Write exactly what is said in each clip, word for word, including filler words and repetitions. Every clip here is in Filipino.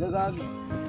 Gagagi.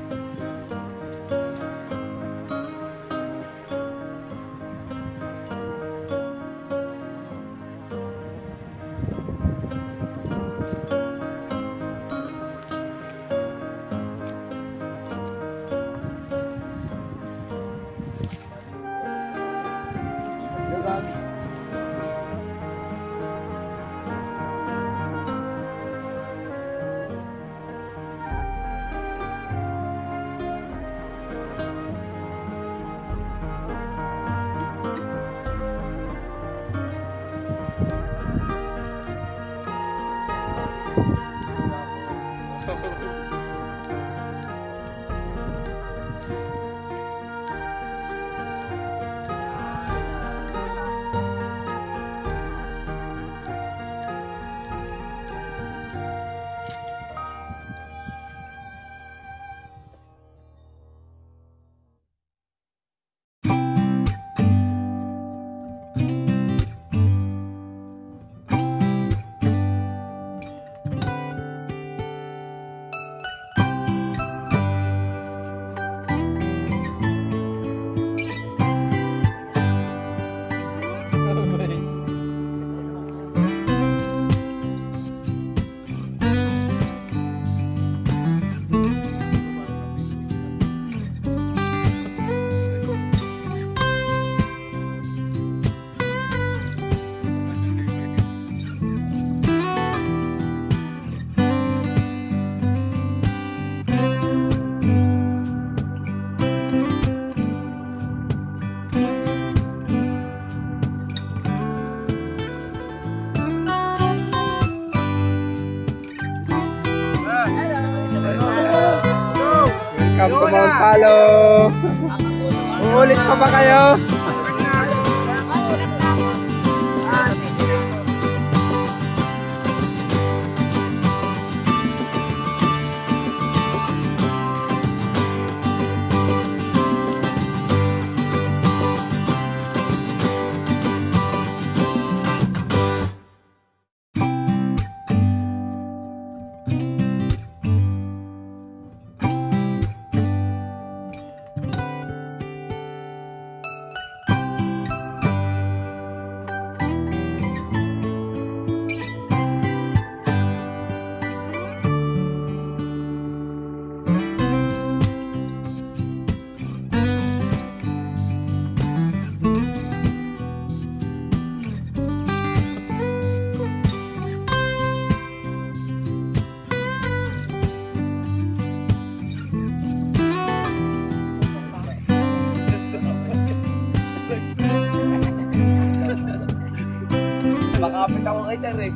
Welcome to Mount Palo. Uulit pa ba kayo? Makapit ako kay sir eh.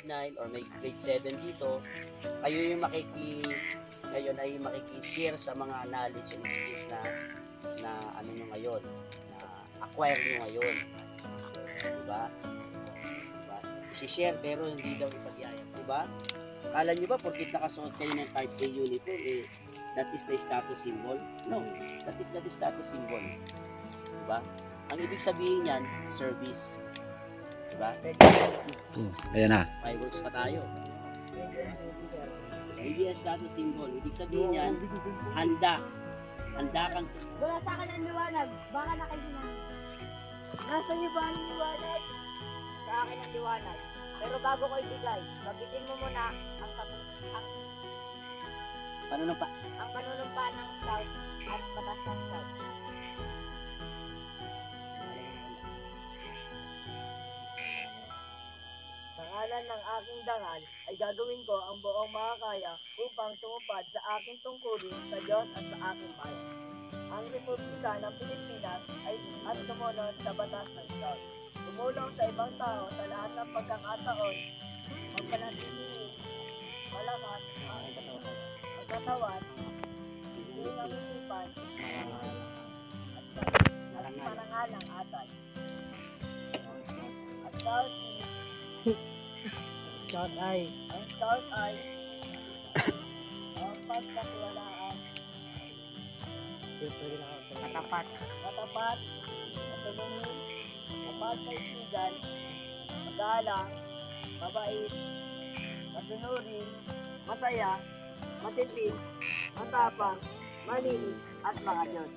nine or may grade seven dito, kayo yung makiki ngayon ay makiki-share sa mga knowledge and skills na na ano nyo ngayon, na acquire nyo ngayon. Diba? Diba? I-share pero hindi daw ipagyayap. Diba? Kala nyo ba porkit nakasuot kayo ng type A uniform, eh, that is the status symbol? No, that is not the status symbol. Diba? Ang ibig sabihin yan, service. Diba? Hmm, ayan na. Fireworks pa tayo. Hindi ang status symbol. Ibig sabihin yan, handa. Handa kang... Wala sa akin ang liwanag. Baka na kayo na. Nasa niyo ba ang liwanag? Sa akin ang liwanag. Pero bago ko ibigay, bagitin mo muna ang tapos ang Panunumpa. ang panunumpa ng south at batas ng south. Sa ngalan ng aking dangal ay gagawin ko ang buong makakaya upang tumupad sa aking tungkulin sa Diyos at sa aking bayan. Ang Republika ng Pilipinas ay at sumunod sa batas ng South. Tumulong sa ibang tao sa lahat ng pagkakataon, magpanatili, malakas, ang katawan, hindi ng isipan, at at parangalang atay. At South South ay ang South ay ang pagkatiwalaan, katapat. matapat, matulungin, mapagkaibigan, magalang, mabait, masunurin, masaya, matipid, matapang, malinis, at mga Diyos.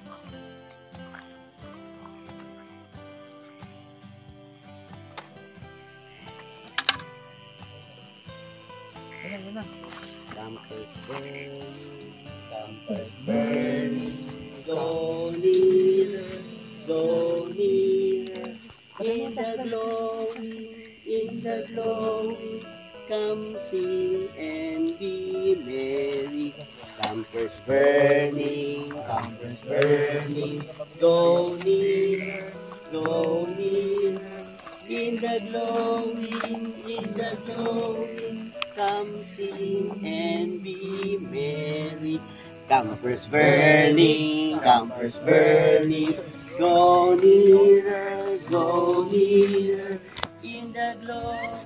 Ayan, yun na. Campers burning, campers burning, go nearer, go nearer, in the glowing, in the glowing, come sing and be merry. Campers burning, campers burning, go nearer, go nearer, in the glowing, in the glowing, come sing and be merry. Campers burning, campers burning, go nearer, go nearer, in the glow.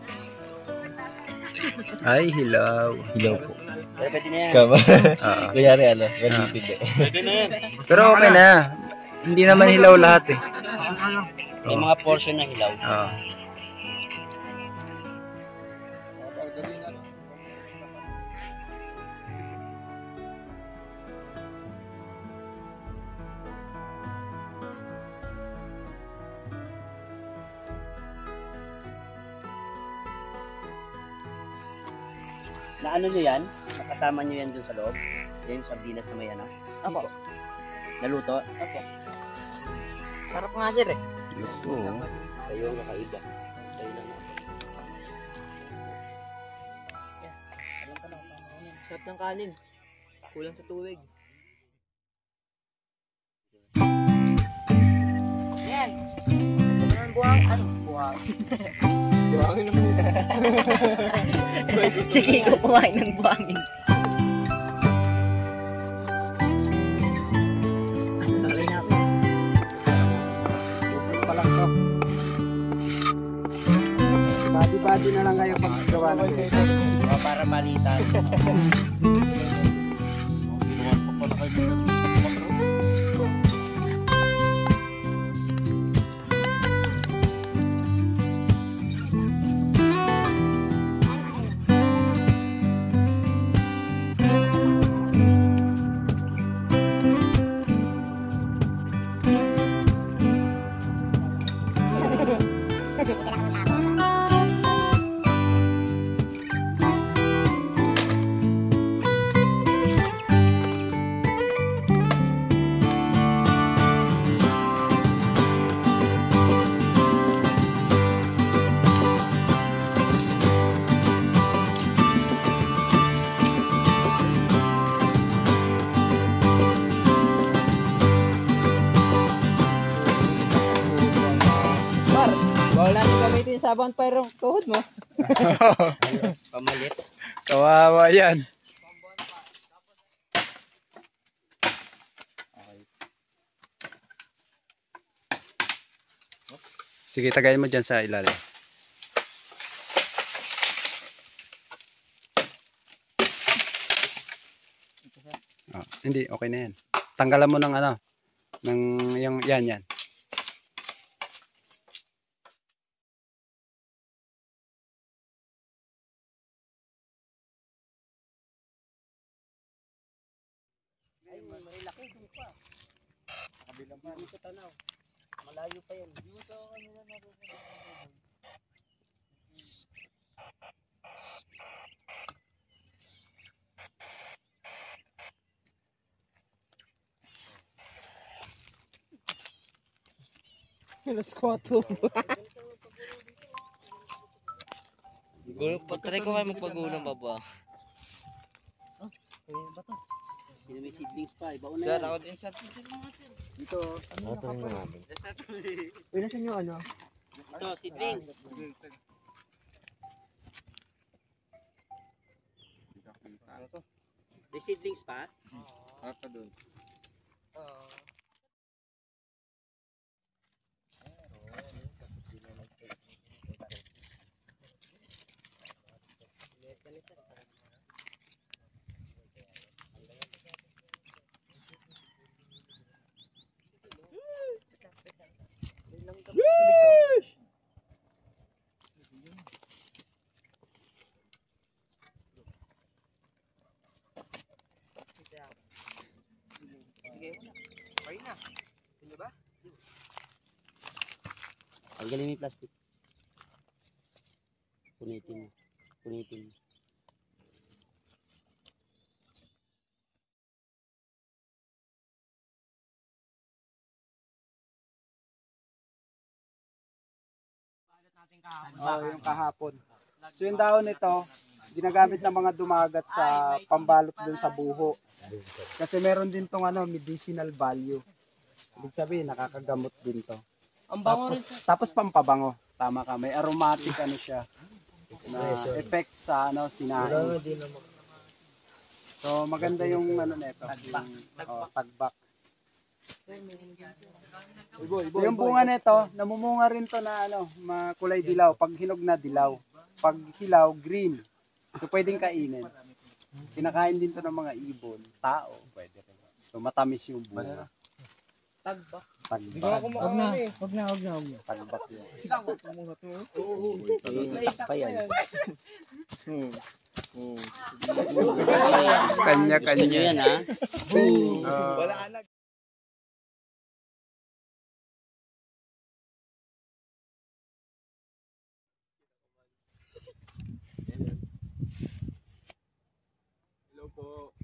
Ay, hilaw. Hilaw po. Pero pwede na yan. Scam. Ah. Kanyari ano, ganipid eh. Pwede na yan. Pero okay na. Hindi naman hilaw lahat eh. May mga portion na hilaw. Oo. Na ano nyo yan? Nakasama nyo yan dun sa loob? Yan yung sardinas na may ano? Apo. Naluto? Opo. Sarap nga sir eh. Oo. Kayo ang kakaiba. Kayo lang ako. Sarap ng kanin. Kulang sa tuwig. Yan. Ang buhang, ano? Buhang. Buhangin naman yun. Sige, ikaw kumain ng buhangin. Talay na ako. Usap pa lang to. Body-body na lang kayo pag gawa na kayo. Mga para malitan. Bawal natin gamitin sa bonfire tuhod mo. Pamalit. Kawawa yan. Sige, tagayin mo dyan sa ilalim. Oh, hindi, okay na yan. Tanggalan mo ng ano, ng yung, yan, yan. Ay, may laki doon pa. Kabilang pa. Hindi ko tanaw. Malayo pa yan. Hindi mo tanaw kanila naroon. Alas kwatro. Patry ko kayo magpagulo ng baba. Sino may seedlings pa? Iba una Sir, yan. ako din sir. Dito. Uy, nasan yung ano? Ito, seedlings. May seedlings pa? Ata doon. Tanggalin mo yung plastic. Punitin mo. Punitin mo. Oh, yung kahapon. So yung dahon nito, ginagamit ng mga dumagat sa pambalot dun sa buho. Kasi meron din tong ano, medicinal value. Ibig sabihin, nakakagamot din to. Ang bango Tapos, rin. tapos pampabango. Tama ka, may aromatic ano siya. Na effect sa ano, sinain. So maganda yung ano nito, yung oh, tagbak. So yung bunga nito, namumunga rin to na ano, makulay dilaw. Pag hinog na dilaw, pag hilaw green. So pwedeng kainin. Kinakain din to ng mga ibon, tao, pwede rin. So matamis yung bunga. Tagbak. Tagbak. Huwag na, huwag na, huwag na, huwag na. Tagbak yun. Itak pa yan. Kanya-kanya. Gusto nyo yan, ha? Wala na. Hello po.